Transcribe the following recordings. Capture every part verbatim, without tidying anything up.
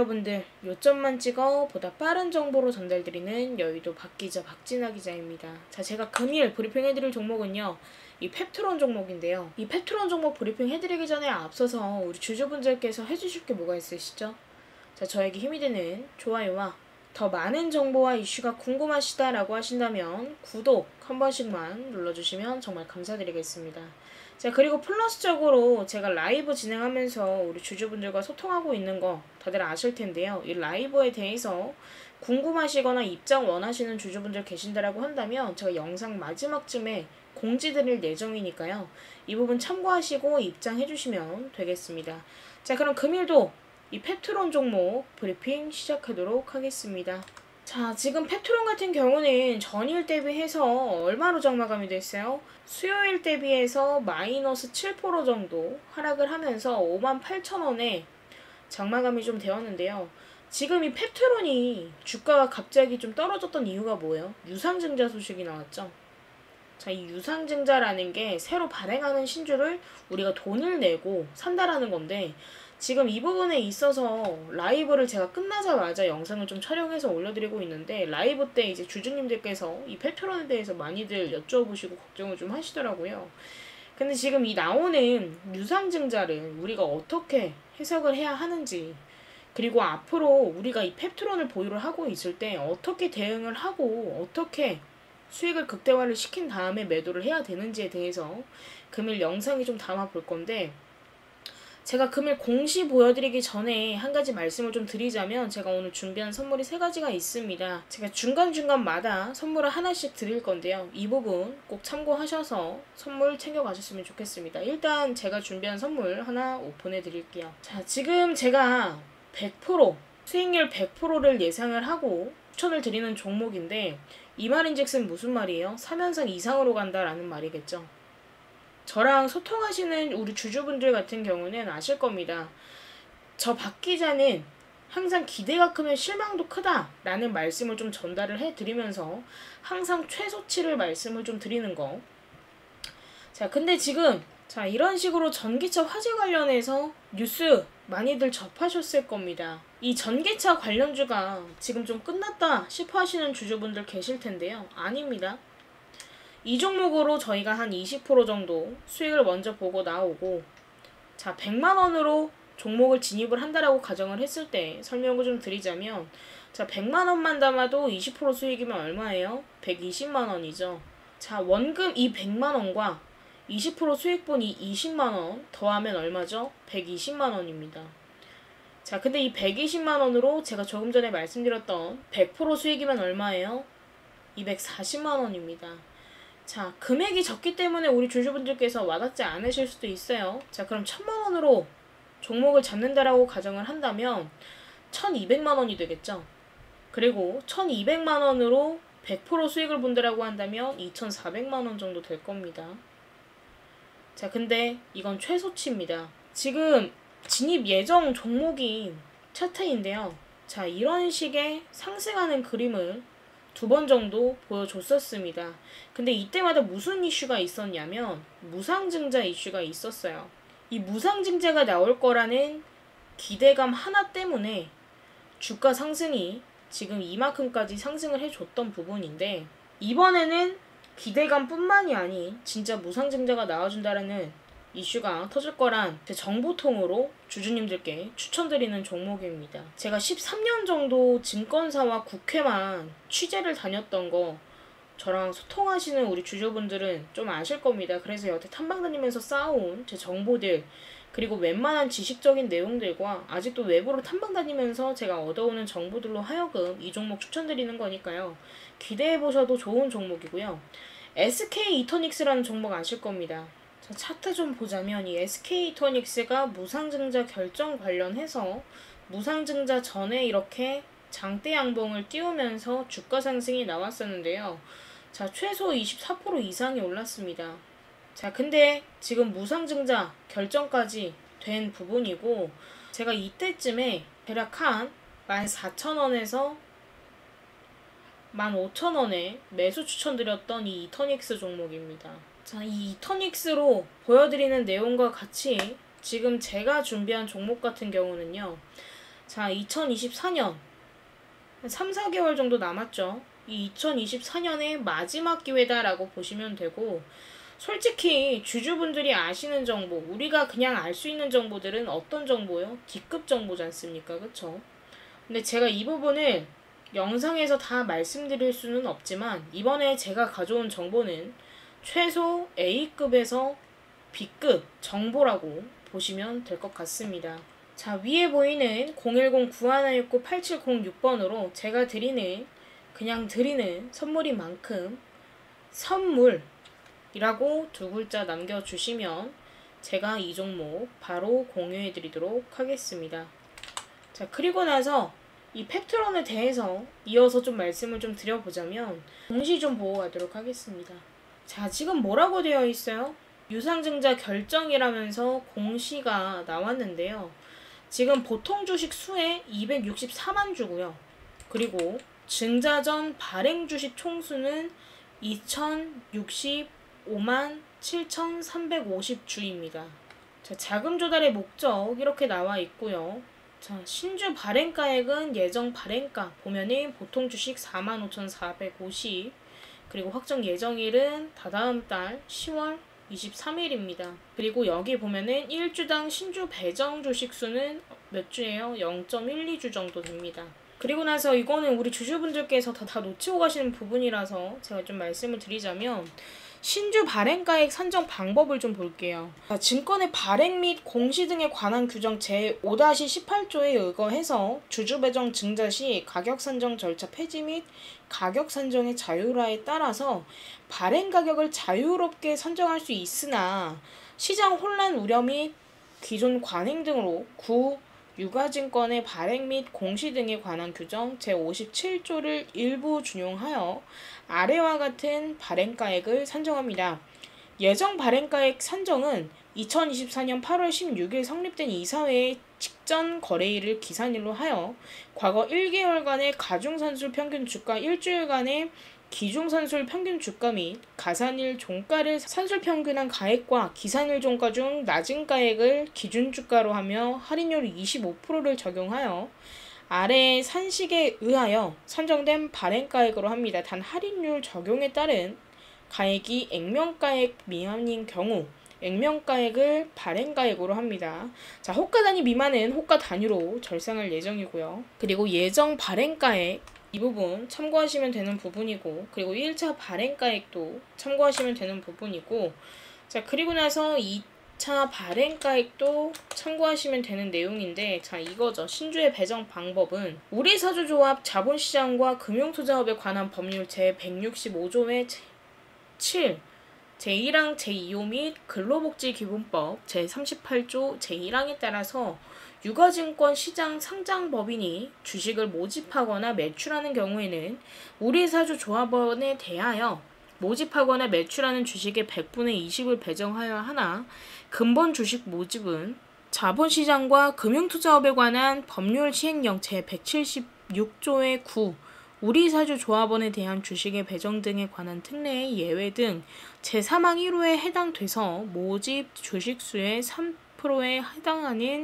여러분들, 요점만 찍어 보다 빠른 정보로 전달드리는 여의도 박기자 박진아 기자입니다. 자, 제가 금일 브리핑 해드릴 종목은요, 이 펩트론 종목인데요. 이 펩트론 종목 브리핑 해드리기 전에 앞서서 우리 주주분들께서 해주실 게 뭐가 있으시죠? 자, 저에게 힘이 되는 좋아요와 더 많은 정보와 이슈가 궁금하시다라고 하신다면 구독 한 번씩만 눌러주시면 정말 감사드리겠습니다. 자, 그리고 플러스적으로 제가 라이브 진행하면서 우리 주주분들과 소통하고 있는 거 다들 아실 텐데요. 이 라이브에 대해서 궁금하시거나 입장 원하시는 주주분들 계신다라고 한다면 제가 영상 마지막쯤에 공지 드릴 예정이니까요. 이 부분 참고하시고 입장해 주시면 되겠습니다. 자, 그럼 금일도 이 펩트론 종목 브리핑 시작하도록 하겠습니다. 자, 지금 펩트론 같은 경우는 전일 대비해서 얼마로 장마감이 됐어요? 수요일 대비해서 마이너스 칠 퍼센트 정도 하락을 하면서 오만 팔천 원에 장마감이 좀 되었는데요. 지금 이 펩트론이 주가가 갑자기 좀 떨어졌던 이유가 뭐예요? 유상증자 소식이 나왔죠. 자, 이 유상증자라는 게 새로 발행하는 신주를 우리가 돈을 내고 산다라는 건데, 지금 이 부분에 있어서 라이브를 제가 끝나자마자 영상을 좀 촬영해서 올려드리고 있는데, 라이브 때 이제 주주님들께서 이 펩트론에 대해서 많이들 여쭤보시고 걱정을 좀 하시더라고요. 근데 지금 이 나오는 유상증자를 우리가 어떻게 해석을 해야 하는지, 그리고 앞으로 우리가 이 펩트론을 보유를 하고 있을 때 어떻게 대응을 하고 어떻게 수익을 극대화를 시킨 다음에 매도를 해야 되는지에 대해서 금일 영상이 좀 담아 볼 건데, 제가 금일 공시 보여드리기 전에 한 가지 말씀을 좀 드리자면, 제가 오늘 준비한 선물이 세 가지가 있습니다. 제가 중간중간마다 선물을 하나씩 드릴 건데요. 이 부분 꼭 참고하셔서 선물 챙겨가셨으면 좋겠습니다. 일단 제가 준비한 선물 하나 오픈해 드릴게요. 자, 지금 제가 백 퍼센트 수익률 백 퍼센트를 예상을 하고 추천을 드리는 종목인데, 이 말인즉슨 무슨 말이에요? 삼 연상 이상으로 간다라는 말이겠죠. 저랑 소통하시는 우리 주주분들 같은 경우는 아실 겁니다. 저 박 기자는 항상 기대가 크면 실망도 크다 라는 말씀을 좀 전달을 해드리면서 항상 최소치를 말씀을 좀 드리는 거. 자, 근데 지금 자 이런 식으로 전기차 화재 관련해서 뉴스 많이들 접하셨을 겁니다. 이 전기차 관련주가 지금 좀 끝났다 싶어 하시는 주주분들 계실 텐데요. 아닙니다. 이 종목으로 저희가 한 이십 퍼센트 정도 수익을 먼저 보고 나오고, 자, 백만 원으로 종목을 진입을 한다라고 가정을 했을 때 설명을 좀 드리자면, 자, 백만 원만 담아도 이십 퍼센트 수익이면 얼마예요? 백이십만 원이죠. 자, 원금 이 백만 원과 이십 퍼센트 수익분 이 이십만 원 더하면 얼마죠? 백이십만 원입니다. 자, 근데 이 백이십만 원으로 제가 조금 전에 말씀드렸던 백 퍼센트 수익이면 얼마예요? 이백사십만 원입니다. 자, 금액이 적기 때문에 우리 주주분들께서 와닿지 않으실 수도 있어요. 자, 그럼 천만 원으로 종목을 잡는다라고 가정을 한다면 천이백만 원이 되겠죠. 그리고 천이백만 원으로 백 퍼센트 수익을 본다라고 한다면 이천사백만 원 정도 될 겁니다. 자, 근데 이건 최소치입니다. 지금 진입 예정 종목이 차트인데요. 자, 이런 식의 상승하는 그림을 두 번 정도 보여줬었습니다. 근데 이때마다 무슨 이슈가 있었냐면 무상증자 이슈가 있었어요. 이 무상증자가 나올 거라는 기대감 하나 때문에 주가 상승이 지금 이만큼까지 상승을 해줬던 부분인데, 이번에는 기대감 뿐만이 아닌 진짜 무상증자가 나와준다라는 이슈가 터질 거란 제 정보통으로 주주님들께 추천드리는 종목입니다. 제가 십삼 년 정도 증권사와 국회만 취재를 다녔던 거 저랑 소통하시는 우리 주주분들은 좀 아실 겁니다. 그래서 여태 탐방 다니면서 쌓아온 제 정보들, 그리고 웬만한 지식적인 내용들과 아직도 외부로 탐방 다니면서 제가 얻어오는 정보들로 하여금 이 종목 추천드리는 거니까요. 기대해보셔도 좋은 종목이고요. 에스케이 이터닉스라는 종목 아실 겁니다. 자, 차트 좀 보자면 이 에스케이 이터닉스가 무상증자 결정 관련해서 무상증자 전에 이렇게 장대 양봉을 띄우면서 주가 상승이 나왔었는데요. 자, 최소 이십사 퍼센트 이상이 올랐습니다. 자, 근데 지금 무상증자 결정까지 된 부분이고, 제가 이때쯤에 대략 한 만 사천 원에서 만 오천 원에 매수 추천드렸던 이 이터닉스 종목입니다. 자, 이 이터닉스로 보여드리는 내용과 같이 지금 제가 준비한 종목 같은 경우는요. 자, 이천이십사 년 한 삼, 사 개월 정도 남았죠. 이 이천이십사 년의 마지막 기회다라고 보시면 되고, 솔직히 주주분들이 아시는 정보, 우리가 그냥 알 수 있는 정보들은 어떤 정보요? D급 정보지 않습니까? 그쵸? 근데 제가 이 부분을 영상에서 다 말씀드릴 수는 없지만, 이번에 제가 가져온 정보는 최소 A급에서 B급 정보라고 보시면 될 것 같습니다. 자, 위에 보이는 공일공 구일육구 팔칠공육 번으로 제가 드리는, 그냥 드리는 선물인 만큼 선물이라고 두 글자 남겨주시면 제가 이 종목 바로 공유해 드리도록 하겠습니다. 자, 그리고 나서 이 펩트론에 대해서 이어서 좀 말씀을 좀 드려보자면, 공시 좀 보고 가도록 하겠습니다. 자, 지금 뭐라고 되어 있어요? 유상증자 결정이라면서 공시가 나왔는데요. 지금 보통 주식 수에 이백육십사만 주고요. 그리고 증자 전 발행 주식 총수는 이천육십오만 칠천삼백오십 주입니다. 자, 자금 조달의 목적 이렇게 나와 있고요. 자, 신주 발행가액은 예정 발행가 보면은 보통 주식 사만 오천사백오십, 그리고 확정 예정일은 다다음 달 시월 이십삼일입니다. 그리고 여기 보면은 일 주당 신주 배정 주식 수는 몇 주예요? 영 점 일이 주 정도 됩니다. 그리고 나서 이거는 우리 주주분들께서 다, 다 놓치고 가시는 부분이라서 제가 좀 말씀을 드리자면, 신주 발행가액 산정 방법을 좀 볼게요. 자, 증권의 발행 및 공시 등에 관한 규정 제오 십팔 조에 의거해서 주주 배정 증자 시 가격 산정 절차 폐지 및 가격 산정의 자율화에 따라서 발행 가격을 자유롭게 선정할 수 있으나, 시장 혼란 우려 및 기존 관행 등으로 구 유가증권의 발행 및 공시 등에 관한 규정 제오십칠 조를 일부 준용하여 아래와 같은 발행가액을 산정합니다. 예정 발행가액 산정은 이천이십사 년 팔월 십육일 성립된 이사회의 직전 거래일을 기산일로 하여 과거 일 개월간의 가중산술 평균 주가, 일주일간의 기중산술 평균 주가 및 가산일 종가를 산술 평균한 가액과 기산일 종가 중 낮은 가액을 기준주가로 하며 할인율 이십오 퍼센트를 적용하여 아래의 산식에 의하여 산정된 발행가액으로 합니다. 단 할인율 적용에 따른 가액이 액면가액 미만인 경우 액면가액을 발행가액으로 합니다. 자, 호가 단위 미만은 호가 단위로 절상할 예정이고요. 그리고 예정 발행가액 이 부분 참고하시면 되는 부분이고, 그리고 일 차 발행가액도 참고하시면 되는 부분이고, 자, 그리고 나서 이 차 발행가액도 참고하시면 되는 내용인데, 자, 이거죠. 신주의 배정 방법은 우리사주조합 자본시장과 금융투자업에 관한 법률 제백육십오 조의 칠, 제일 항 제이 호 및 근로복지기본법 제삼십팔 조 제일 항에 따라서 유가증권 시장 상장법인이 주식을 모집하거나 매출하는 경우에는 우리사주 조합원에 대하여 모집하거나 매출하는 주식의 백분의 이십을 배정하여야 하나, 근본 주식 모집은 자본시장과 금융투자업에 관한 법률 시행령 제백칠십육 조의 구, 우리사주 조합원에 대한 주식의 배정 등에 관한 특례의 예외 등 제삼 항 일 호에 해당돼서 모집 주식수의 삼 퍼센트에 해당하는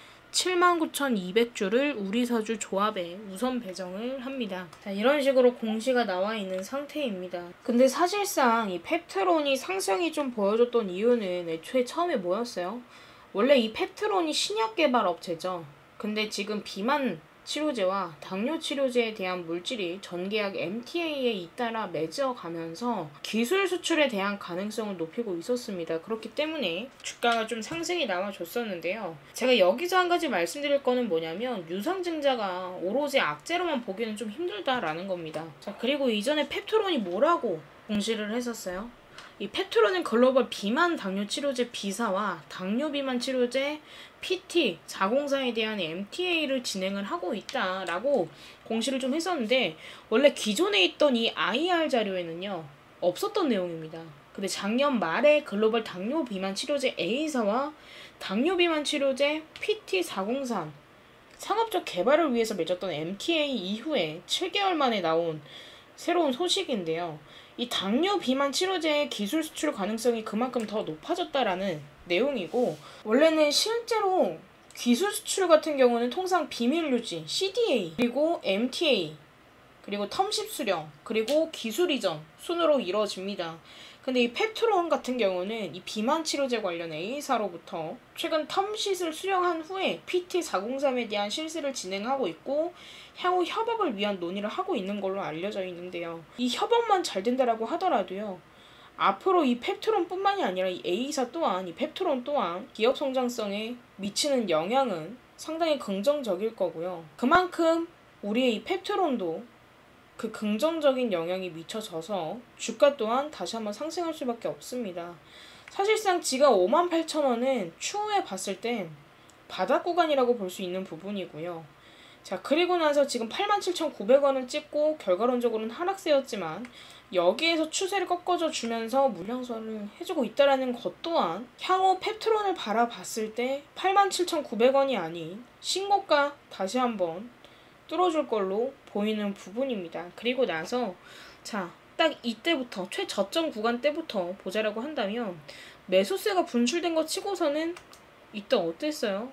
칠만 구천이백 주를 우리사주 조합에 우선 배정을 합니다. 자, 이런 식으로 공시가 나와 있는 상태입니다. 근데 사실상 이 펩트론이 상승이 좀 보여줬던 이유는 애초에 처음에 뭐였어요? 원래 이 펩트론이 신약 개발 업체죠. 근데 지금 비만 치료제와 당뇨 치료제에 대한 물질이 전계약 엠티에이에 잇따라 맺어가면서 기술 수출에 대한 가능성을 높이고 있었습니다. 그렇기 때문에 주가가 좀 상승이 나와줬었는데요. 제가 여기서 한 가지 말씀드릴 거는 뭐냐면, 유상증자가 오로지 악재로만 보기는 좀 힘들다라는 겁니다. 자, 그리고 이전에 펩트론이 뭐라고 공시를 했었어요? 이 펩트론은 글로벌 비만 당뇨 치료제 비사와 당뇨 비만 치료제 피티 자공사에 대한 엠티에이를 진행을 하고 있다라고 공시를 좀 했었는데, 원래 기존에 있던 이 아이알 자료에는요 없었던 내용입니다. 근데 작년 말에 글로벌 당뇨 비만 치료제 A사와 당뇨 비만 치료제 피티 사공사 상업적 개발을 위해서 맺었던 엠티에이 이후에 칠 개월 만에 나온 새로운 소식인데요. 이 당뇨 비만 치료제의 기술 수출 가능성이 그만큼 더 높아졌다라는 내용이고, 원래는 실제로 기술 수출 같은 경우는 통상 비밀 유지, 씨디에이, 그리고 엠티에이, 그리고 텀십 수령, 그리고 기술 이전 순으로 이루어집니다. 근데 이 펩트론 같은 경우는 이 비만 치료제 관련 A사로부터 최근 텀싯을 수령한 후에 피티 사공삼에 대한 실습을 진행하고 있고 향후 협업을 위한 논의를 하고 있는 걸로 알려져 있는데요. 이 협업만 잘 된다라고 하더라도요. 앞으로 이 펩트론뿐만이 아니라 이 A사 또한, 이 펩트론 또한 기업 성장성에 미치는 영향은 상당히 긍정적일 거고요. 그만큼 우리의 이 펩트론도 그 긍정적인 영향이 미쳐져서 주가 또한 다시 한번 상승할 수밖에 없습니다. 사실상 지가 오만 팔천 원은 추후에 봤을 때 바닥 구간이라고 볼 수 있는 부분이고요. 자, 그리고 나서 지금 팔만 칠천구백 원을 찍고 결과론적으로는 하락세였지만 여기에서 추세를 꺾어줘 주면서 물량선을 해주고 있다는 것 또한 향후 펩트론을 바라봤을 때 팔만 칠천구백 원이 아닌 신고가 다시 한번 뚫어줄 걸로 보이는 부분입니다. 그리고 나서 자, 딱 이때부터 최저점 구간 때부터 보자라고 한다면 매수세가 분출된 것 치고서는 이때 어땠어요?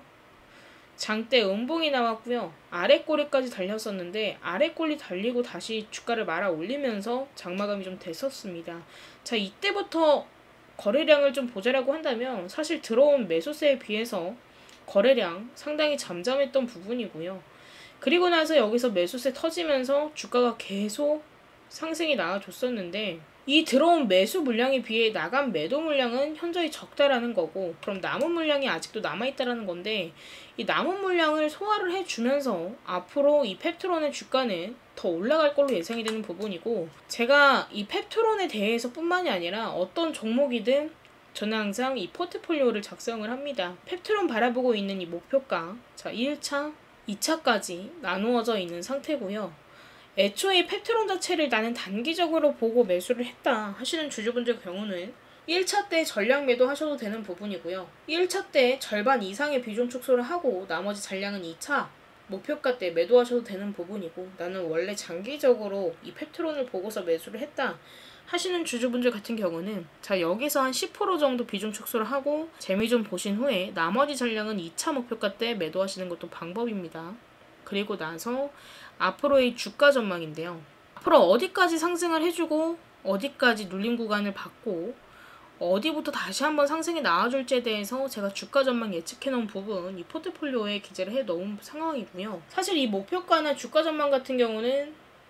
장대 음봉이 나왔고요. 아래 꼬리까지 달렸었는데 아래 꼬리 달리고 다시 주가를 말아 올리면서 장마감이 좀 됐었습니다. 자, 이때부터 거래량을 좀 보자라고 한다면 사실 들어온 매수세에 비해서 거래량 상당히 잠잠했던 부분이고요. 그리고 나서 여기서 매수세 터지면서 주가가 계속 상승이 나와줬었는데 이 들어온 매수 물량에 비해 나간 매도 물량은 현저히 적다라는 거고 그럼 남은 물량이 아직도 남아있다라는 건데 이 남은 물량을 소화를 해주면서 앞으로 이 펩트론의 주가는 더 올라갈 걸로 예상이 되는 부분이고 제가 이 펩트론에 대해서 뿐만이 아니라 어떤 종목이든 저는 항상 이 포트폴리오를 작성을 합니다. 펩트론 바라보고 있는 이 목표가 자 일 차, 이 차까지 나누어져 있는 상태고요. 애초에 펩트론 자체를 나는 단기적으로 보고 매수를 했다 하시는 주주분들 경우는 일 차 때 전량 매도 하셔도 되는 부분이고요. 일 차 때 절반 이상의 비중 축소를 하고 나머지 잔량은 이 차 목표가 때 매도하셔도 되는 부분이고 나는 원래 장기적으로 이 펩트론을 보고서 매수를 했다 하시는 주주분들 같은 경우는 자 여기서 한 십 퍼센트 정도 비중 축소를 하고 재미 좀 보신 후에 나머지 잔량은 이 차 목표가 때 매도하시는 것도 방법입니다. 그리고 나서 앞으로의 주가 전망인데요. 앞으로 어디까지 상승을 해주고 어디까지 눌림 구간을 받고 어디부터 다시 한번 상승이 나와줄지에 대해서 제가 주가 전망 예측해놓은 부분 이 포트폴리오에 기재를 해놓은 상황이고요. 사실 이 목표가나 주가 전망 같은 경우는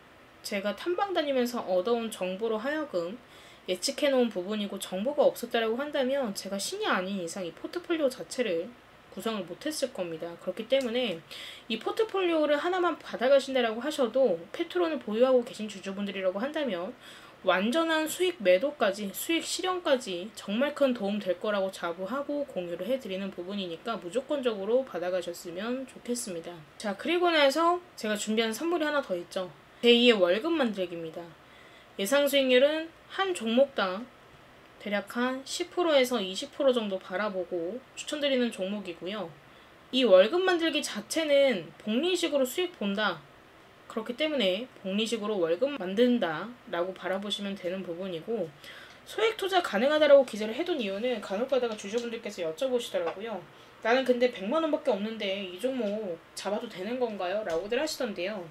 제가 탐방 다니면서 얻어온 정보로 하여금 예측해놓은 부분이고 정보가 없었다라고 한다면 제가 신이 아닌 이상 이 포트폴리오 자체를 구성을 못했을 겁니다. 그렇기 때문에 이 포트폴리오를 하나만 받아가신다라고 하셔도 펩트론을 보유하고 계신 주주분들이라고 한다면 완전한 수익 매도까지 수익 실현까지 정말 큰 도움 될 거라고 자부하고 공유를 해드리는 부분이니까 무조건적으로 받아가셨으면 좋겠습니다. 자, 그리고 나서 제가 준비한 선물이 하나 더 있죠. 제이의 월급 만들기입니다. 예상 수익률은 한 종목당 대략 한 십 퍼센트에서 이십 퍼센트 정도 바라보고 추천드리는 종목이고요. 이 월급 만들기 자체는 복리식으로 수익 본다. 그렇기 때문에 복리식으로 월급 만든다 라고 바라보시면 되는 부분이고 소액 투자 가능하다라고 기재를 해둔 이유는 간혹가다가 주주분들께서 여쭤보시더라고요. 나는 근데 백만 원밖에 없는데 이 종목 잡아도 되는 건가요? 라고들 하시던데요.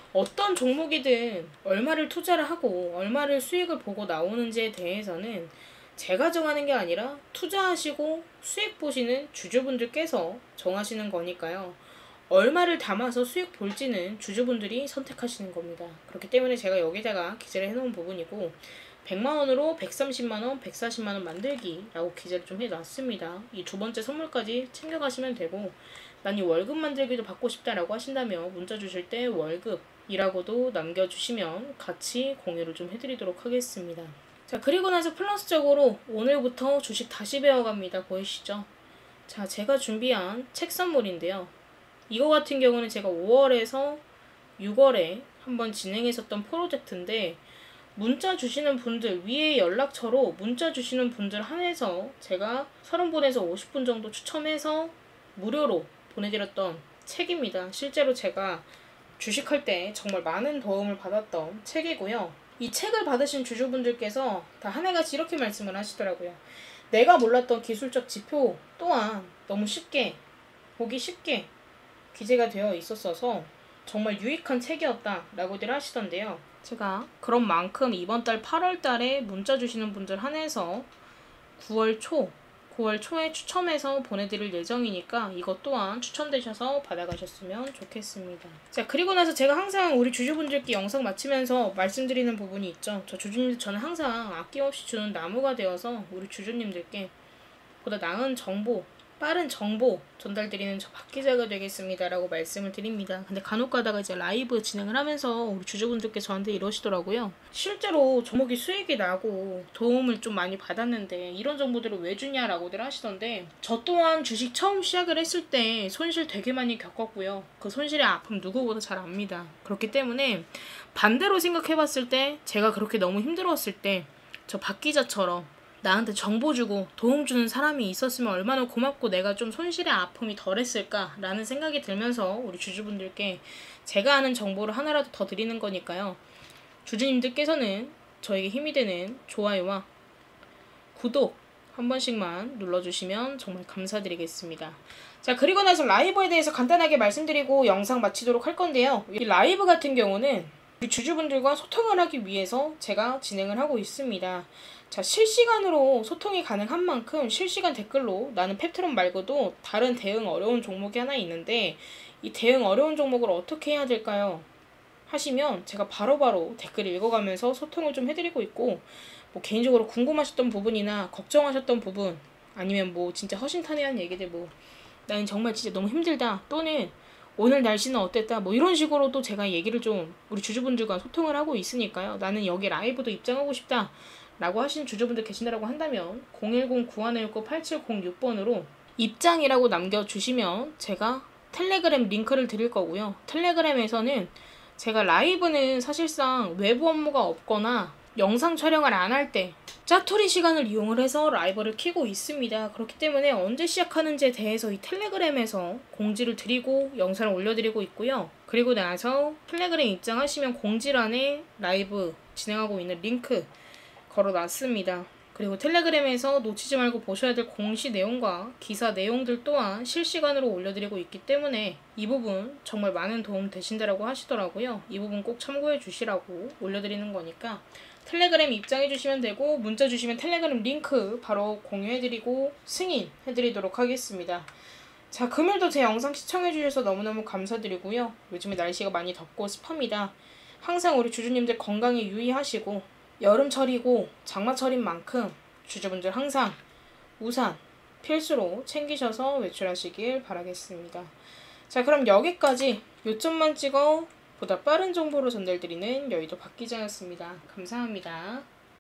어떤 종목이든 얼마를 투자를 하고 얼마를 수익을 보고 나오는지에 대해서는 제가 정하는 게 아니라 투자하시고 수익 보시는 주주분들께서 정하시는 거니까요. 얼마를 담아서 수익 볼지는 주주분들이 선택하시는 겁니다. 그렇기 때문에 제가 여기다가 기재를 해놓은 부분이고 백만 원으로 백삼십만 원, 백사십만 원 만들기라고 기재를 좀 해놨습니다. 이 두 번째 선물까지 챙겨가시면 되고 난 이 월급 만들기도 받고 싶다라고 하신다면 문자 주실 때 월급이라고도 남겨주시면 같이 공유를 좀 해드리도록 하겠습니다. 자, 그리고 나서 플러스적으로 오늘부터 주식 다시 배워갑니다. 보이시죠? 자, 제가 준비한 책 선물인데요. 이거 같은 경우는 제가 오월에서 유월에 한번 진행했었던 프로젝트인데 문자 주시는 분들 위에 연락처로 문자 주시는 분들 한해서 제가 서른 분에서 오십 분 정도 추첨해서 무료로 보내드렸던 책입니다. 실제로 제가 주식할 때 정말 많은 도움을 받았던 책이고요. 이 책을 받으신 주주분들께서 다 하나같이 이렇게 말씀을 하시더라고요. 내가 몰랐던 기술적 지표 또한 너무 쉽게 보기 쉽게 기재가 되어 있었어서 정말 유익한 책이었다 라고들 하시던데요. 제가 그런 만큼 이번 달 팔월 달에 문자 주시는 분들 한해서 구월 초, 구월 초에 추첨해서 보내드릴 예정이니까 이것 또한 추첨되셔서 받아가셨으면 좋겠습니다. 자, 그리고 나서 제가 항상 우리 주주분들께 영상 마치면서 말씀드리는 부분이 있죠. 저 주주님들 저는 항상 아낌없이 주는 나무가 되어서 우리 주주님들께 보다 나은 정보, 빠른 정보 전달드리는 저 박 기자가 되겠습니다 라고 말씀을 드립니다. 근데 간혹 가다가 이제 라이브 진행을 하면서 우리 주주분들께 저한테 이러시더라고요. 실제로 종목이 수익이 나고 도움을 좀 많이 받았는데 이런 정보들을 왜 주냐라고들 하시던데, 저 또한 주식 처음 시작을 했을 때 손실 되게 많이 겪었고요. 그 손실의 아픔 누구보다 잘 압니다. 그렇기 때문에 반대로 생각해봤을 때 제가 그렇게 너무 힘들었을 때 저 박 기자처럼 나한테 정보 주고 도움 주는 사람이 있었으면 얼마나 고맙고 내가 좀 손실의 아픔이 덜했을까 라는 생각이 들면서 우리 주주분들께 제가 아는 정보를 하나라도 더 드리는 거니까요. 주주님들께서는 저에게 힘이 되는 좋아요와 구독 한 번씩만 눌러주시면 정말 감사드리겠습니다. 자, 그리고 나서 라이브에 대해서 간단하게 말씀드리고 영상 마치도록 할 건데요. 이 라이브 같은 경우는 우리 주주분들과 소통을 하기 위해서 제가 진행을 하고 있습니다. 자, 실시간으로 소통이 가능한 만큼 실시간 댓글로 나는 펩트론 말고도 다른 대응 어려운 종목이 하나 있는데 이 대응 어려운 종목을 어떻게 해야 될까요? 하시면 제가 바로바로 댓글을 읽어가면서 소통을 좀 해드리고 있고, 뭐 개인적으로 궁금하셨던 부분이나 걱정하셨던 부분, 아니면 뭐 진짜 허심탄회한 얘기들, 뭐 나는 정말 진짜 너무 힘들다, 또는 오늘 날씨는 어땠다, 뭐 이런 식으로도 제가 얘기를 좀 우리 주주분들과 소통을 하고 있으니까요. 나는 여기 라이브도 입장하고 싶다 라고 하시는 주주분들 계신다라고 한다면 공일공 구일구 팔칠공육 번으로 입장이라고 남겨주시면 제가 텔레그램 링크를 드릴 거고요. 텔레그램에서는 제가 라이브는 사실상 외부 업무가 없거나 영상 촬영을 안 할 때 짜투리 시간을 이용을 해서 라이브를 켜고 있습니다. 그렇기 때문에 언제 시작하는지에 대해서 이 텔레그램에서 공지를 드리고 영상을 올려드리고 있고요. 그리고 나서 텔레그램 입장하시면 공지란에 라이브 진행하고 있는 링크 걸어놨습니다. 그리고 텔레그램에서 놓치지 말고 보셔야 될 공시 내용과 기사 내용들 또한 실시간으로 올려드리고 있기 때문에 이 부분 정말 많은 도움 되신다라고 하시더라고요. 이 부분 꼭 참고해 주시라고 올려드리는 거니까 텔레그램 입장해 주시면 되고, 문자 주시면 텔레그램 링크 바로 공유해드리고 승인해드리도록 하겠습니다. 자, 금요일도 제 영상 시청해 주셔서 너무너무 감사드리고요. 요즘에 날씨가 많이 덥고 습합니다. 항상 우리 주주님들 건강에 유의하시고, 여름철이고 장마철인 만큼 주주분들 항상 우산 필수로 챙기셔서 외출하시길 바라겠습니다. 자, 그럼 여기까지 요점만 찍어 보다 빠른 정보로 전달드리는 여의도 박 기자였습니다. 감사합니다.